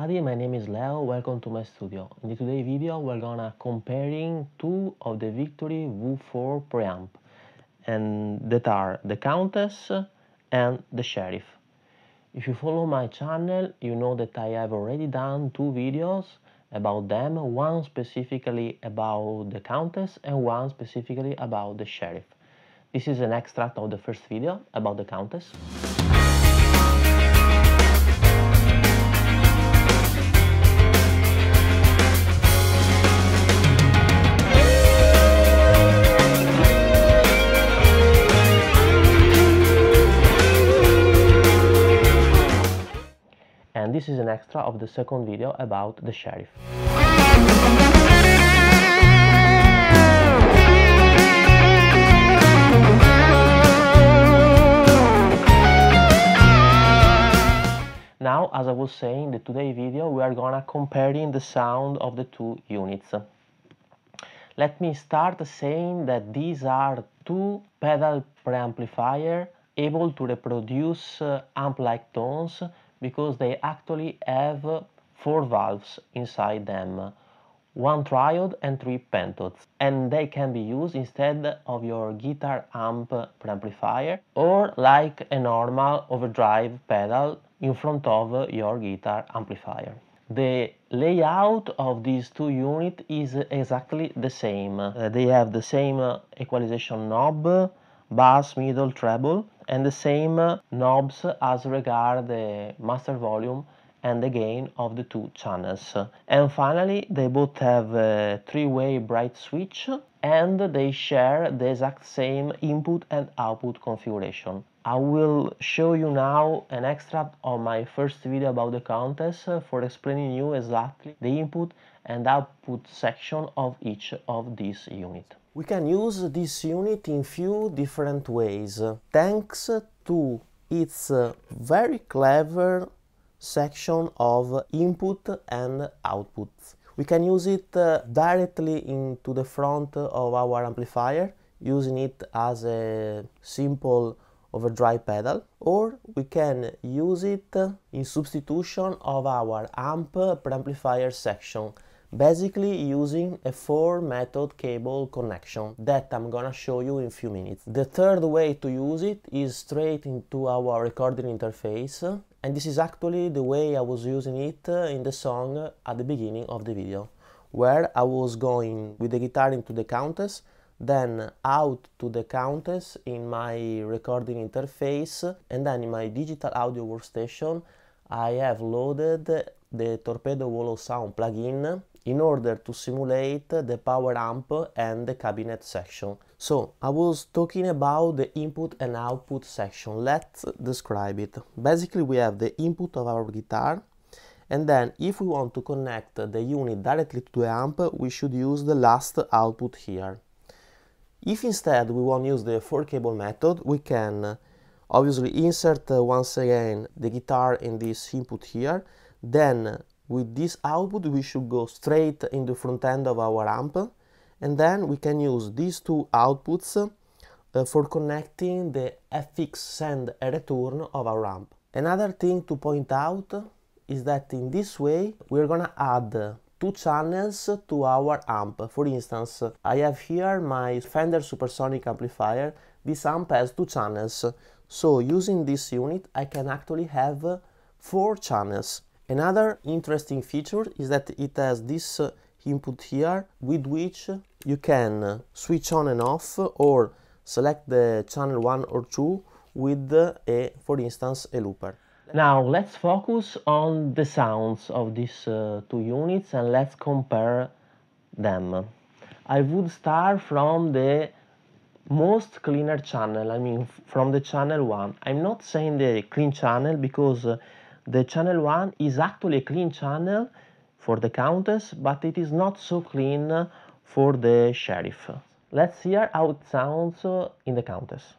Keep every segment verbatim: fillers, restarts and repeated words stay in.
everybody, my name is Leo, welcome to my studio. In today's video we're gonna comparing two of the Victory V four preamp, and that are the Countess and the Sheriff. If you follow my channel, you know that I have already done two videos about them, one specifically about the Countess and one specifically about the Sheriff. This is an extract of the first video about the Countess. And this is an extra of the second video about the Sheriff. Now, as I was saying, in today's video we are gonna comparing the sound of the two units. Let me start saying that these are two pedal preamplifiers able to reproduce uh, amp-like tones, because they actually have four valves inside them, one triode and three pentodes, and they can be used instead of your guitar amp preamplifier or like a normal overdrive pedal in front of your guitar amplifier. The layout of these two units is exactly the same. Uh, they have the same uh, equalization knob, bass, middle, treble, and the same uh, knobs as regard the master volume and the gain of the two channels. And finally, they both have a three-way bright switch, and they share the exact same input and output configuration. I will show you now an extract of my first video about the Countess for explaining you exactly the input and output section of each of these units. We can use this unit in few different ways, thanks to its very clever section of input and output. We can use it directly into the front of our amplifier, using it as a simple overdrive pedal, or we can use it in substitution of our amp preamplifier section, basically using a four method cable connection that I'm gonna show you in a few minutes. The third way to use it is straight into our recording interface, and this is actually the way I was using it in the song at the beginning of the video, where I was going with the guitar into the Countess, then out to the Countess in my recording interface, and then in my digital audio workstation I have loaded the Torpedo Wall of Sound plugin in order to simulate the power amp and the cabinet section. So I was talking about the input and output section. Let's describe it. Basically, we have the input of our guitar, and then if we want to connect the unit directly to the amp, we should use the last output here. If instead we want to use the four cable method, we can obviously insert uh, once again the guitar in this input here. Then with this output we should go straight in the front end of our amp, and then we can use these two outputs uh, for connecting the F X send and return of our amp. Another thing to point out is that in this way we're gonna add two channels to our amp. For instance, I have here my Fender Supersonic amplifier. This amp has two channels, so using this unit I can actually have four channels. Another interesting feature is that it has this uh, input here, with which you can switch on and off or select the channel one or two with uh, a, for instance, a looper. Now let's focus on the sounds of these uh, two units and let's compare them. I would start from the most cleaner channel, I mean from the channel one. I'm not saying the clean channel, because uh, the channel one is actually a clean channel for the Countess, but it is not so clean for the Sheriff. Let's hear how it sounds uh, in the Countess.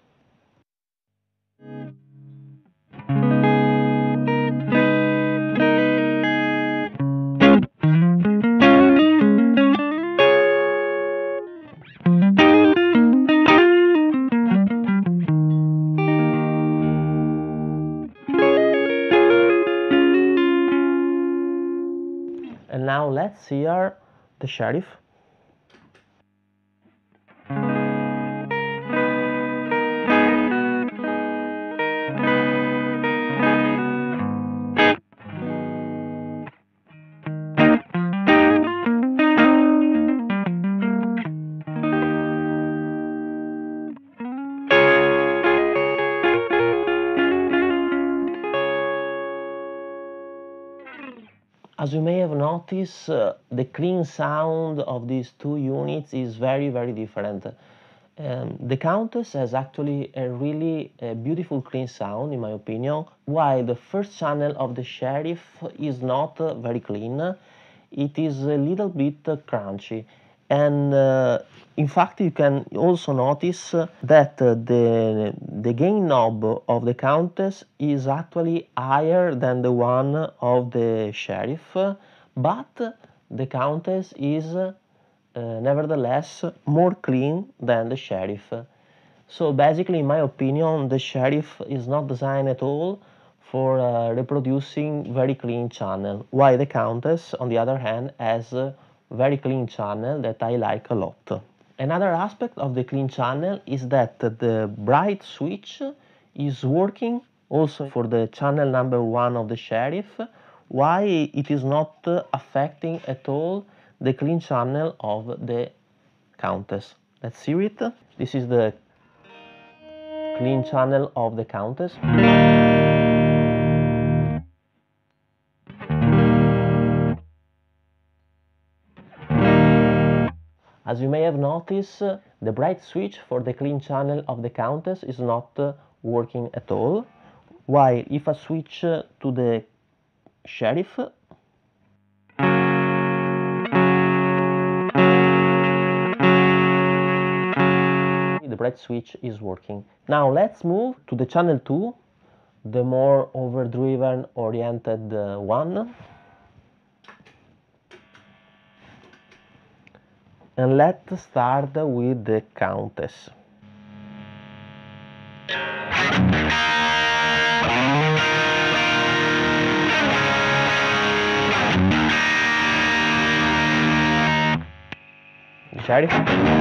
let's hear the sheriff. As you may have noticed, uh, the clean sound of these two units is very, very different. Um, the Countess has actually a really uh, beautiful clean sound, in my opinion, while the first channel of the Sheriff is not uh, very clean. It is a little bit uh, crunchy. And uh, in fact, you can also notice that uh, the, the gain knob of the Countess is actually higher than the one of the Sheriff, but the Countess is uh, nevertheless more clean than the Sheriff. So basically, in my opinion, the Sheriff is not designed at all for uh, reproducing very clean channel, while the Countess, on the other hand, has a very clean channel that I like a lot. Another aspect of the clean channel is that the bright switch is working also for the channel number one of the Sheriff, while it is not affecting at all the clean channel of the Countess. Let's hear it. This is the clean channel of the Countess. As you may have noticed, the bright switch for the clean channel of the Countess is not uh, working at all, while if I switch uh, to the Sheriff, the bright switch is working. Now let's move to the channel two, the more overdriven oriented uh, one. And let's start with the Countess. The Sheriff.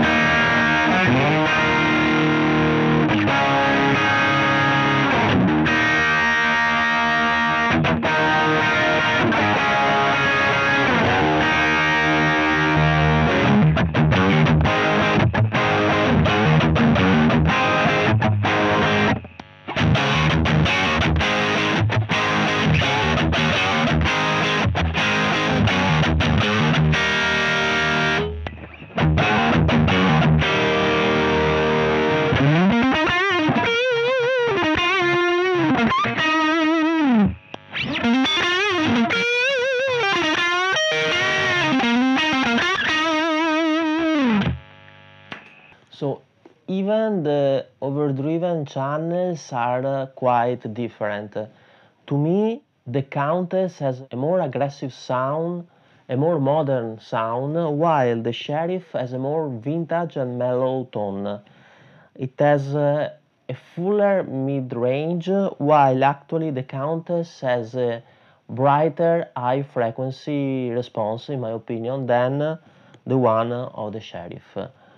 So even the overdriven channels are uh, quite different. To me, the Countess has a more aggressive sound, a more modern sound, while the Sheriff has a more vintage and mellow tone. It has uh, a fuller mid-range, while actually the Countess has a brighter high-frequency response, in my opinion, than the one of the Sheriff.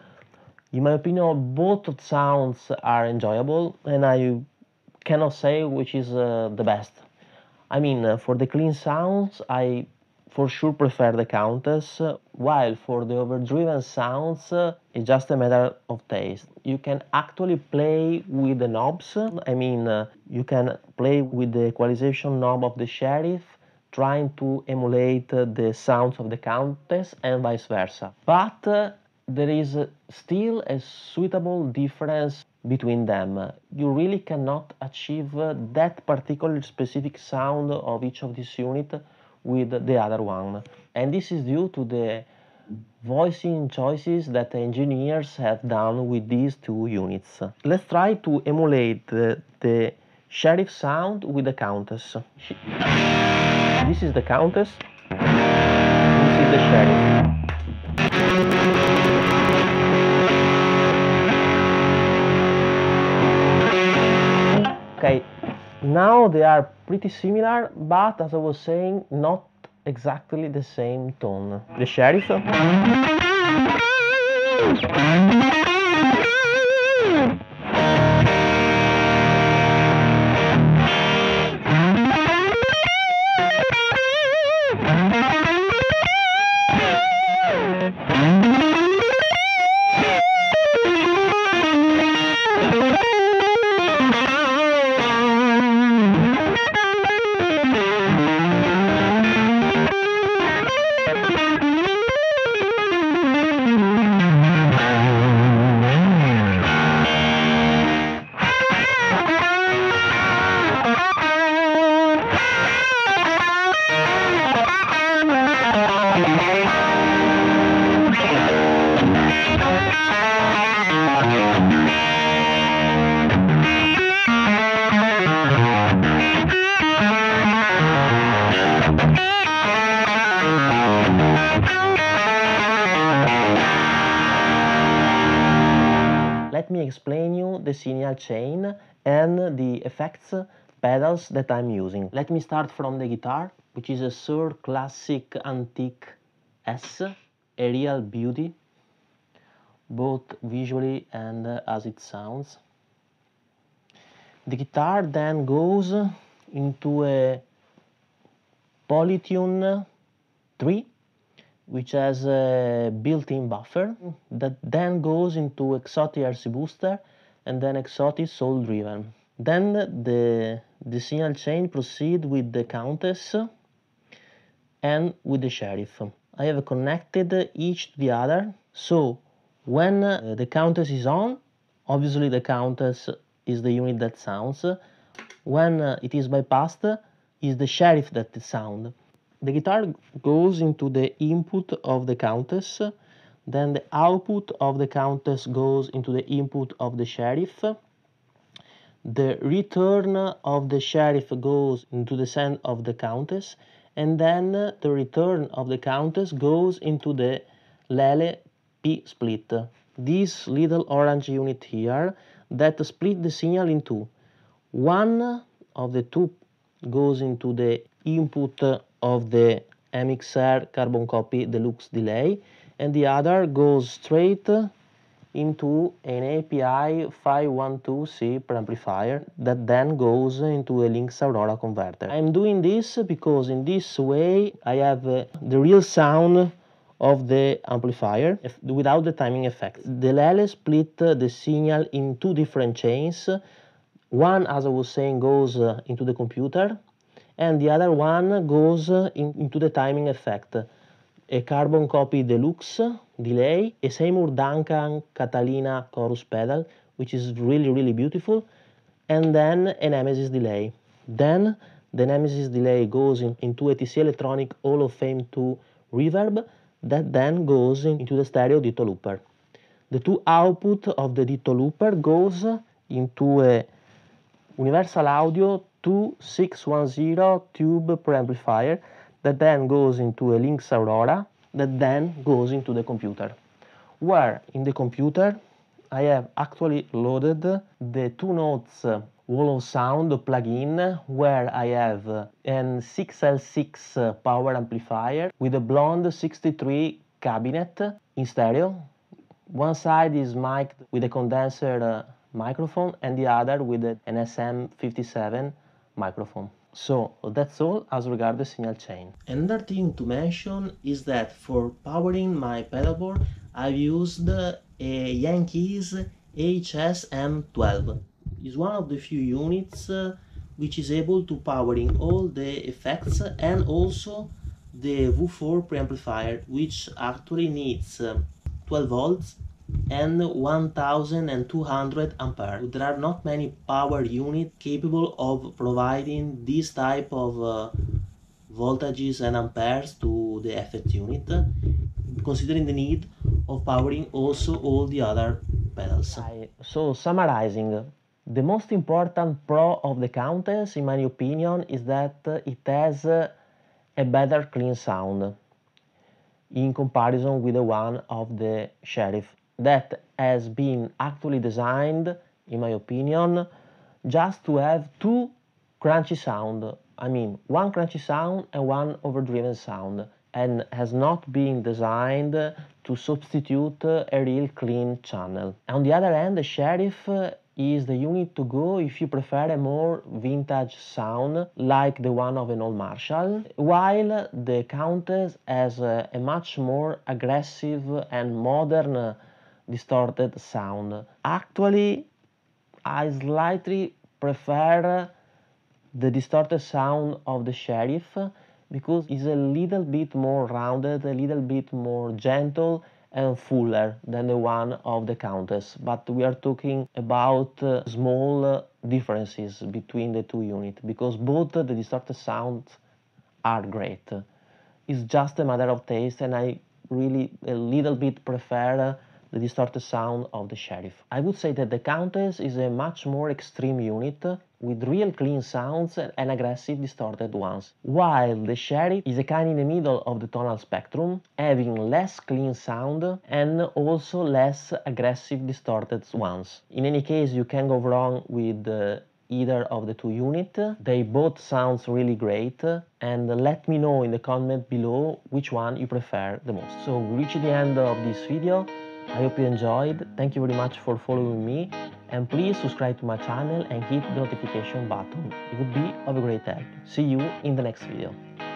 In my opinion, both sounds are enjoyable, and I cannot say which is uh, the best. I mean, uh, for the clean sounds, I for sure prefer the Countess, uh, while for the overdriven sounds, uh, it's just a matter of taste. You can actually play with the knobs. I mean, uh, you can play with the equalization knob of the Sheriff, trying to emulate uh, the sounds of the Countess, and vice versa. But uh, there is still a suitable difference between them. You really cannot achieve that particular specific sound of each of these units with the other one. And this is due to the voicing choices that the engineers have done with these two units. Let's try to emulate the, the Sheriff sound with the Countess. This is the Countess, this is the Sheriff. Okay, now they are pretty similar, but as I was saying, not exactly the same tone. The Sheriff. Let me explain you the signal chain and the effects pedals that I'm using. Let me start from the guitar, which is a Suhr Classic Antique S, a real beauty, both visually and uh, as it sounds. The guitar then goes into a Polytune three, which has a built-in buffer that then goes into Exotic R C Booster and then Exotic Soul Driven. Then the, the signal chain proceeds with the Countess and with the Sheriff. I have connected each to the other, so when uh, the Countess is on, obviously the Countess is the unit that sounds. When uh, it is bypassed, is the Sheriff that sounds. The guitar goes into the input of the Countess, then the output of the Countess goes into the input of the Sheriff. The return of the Sheriff goes into the send of the Countess, and then the return of the Countess goes into the Lele P split. This little orange unit here that split the signal in two. One of the two goes into the input of the M X R Carbon Copy Deluxe delay, and the other goes straight into an A P I five one two C preamplifier that then goes into a Lynx Aurora converter. I'm doing this because in this way I have uh, the real sound of the amplifier without the timing effect. The Lele split the signal in two different chains. One, as I was saying, goes uh, into the computer, and the other one goes uh, in, into the timing effect. A Carbon Copy Deluxe delay, a Seymour Duncan Catalina chorus pedal, which is really, really beautiful, and then a Nemesis delay. Then the Nemesis delay goes in, into a T C Electronic Hall of Fame two reverb that then goes in, into the stereo Ditto Looper. The two output of the Ditto Looper goes into a Universal Audio two six one zero tube preamplifier that then goes into a Lynx Aurora that then goes into the computer, where in the computer I have actually loaded the two notes Wall of Sound plugin, where I have an six L six power amplifier with a Blonde sixty-three cabinet in stereo. One side is mic'd with a condenser microphone and the other with an S M fifty-seven microphone. So that's all as regards the signal chain. Another thing to mention is that for powering my pedalboard I've used a Yankees H S M twelve. It's one of the few units uh, which is able to powering all the effects and also the V four preamplifier, which actually needs uh, twelve volts and one thousand two hundred ampere. There are not many power units capable of providing this type of uh, voltages and amperes to the effect unit, considering the need of powering also all the other pedals. So summarizing, the most important pro of the Countess, in my opinion, is that it has a better clean sound in comparison with the one of the Sheriff, that has been actually designed, in my opinion, just to have two crunchy sound. I mean, one crunchy sound and one overdriven sound, and has not been designed to substitute a real clean channel. On the other hand, the Sheriff is the unit to go if you prefer a more vintage sound like the one of an old Marshall, while the Countess has a, a much more aggressive and modern distorted sound. Actually, I slightly prefer the distorted sound of the Sheriff because it's a little bit more rounded, a little bit more gentle and fuller than the one of the Countess, but we are talking about uh, small uh, differences between the two units because both uh, the distorted sounds are great. It's just a matter of taste, and I really a little bit prefer uh, the distorted sound of the Sheriff. I would say that the Countess is a much more extreme unit with real clean sounds and aggressive distorted ones, while the Sheriff is a kind in the middle of the tonal spectrum, having less clean sound and also less aggressive distorted ones. In any case, you can go wrong with uh, either of the two units. They both sound really great, and let me know in the comment below which one you prefer the most. So we reached the end of this video. I hope you enjoyed. Thank you very much for following me, and please subscribe to my channel and hit the notification button. It would be of a great help. See you in the next video.